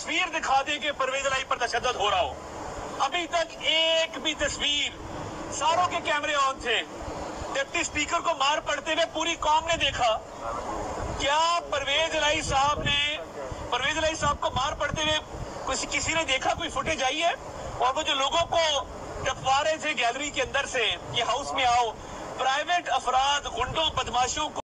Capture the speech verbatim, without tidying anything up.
तस्वीर दिखा दे कि परवेज इलाही पर तशद्दुद हो रहा हो। अभी तक एक भी तस्वीर, सारों के कैमरे ऑन थे, डिप्टी स्पीकर को मार पड़ते हुए पूरी कौम ने देखा। क्या परवेज इलाही साहब ने परवेज इलाही साहब को मार पड़ते हुए किसी किसी ने देखा? कोई फुटेज आई है? और वो जो लोगों को टपवा रहे थे गैलरी के अंदर से, ये हाउस में आओ, प्राइवेट अफराद गुंडों बदमाशों को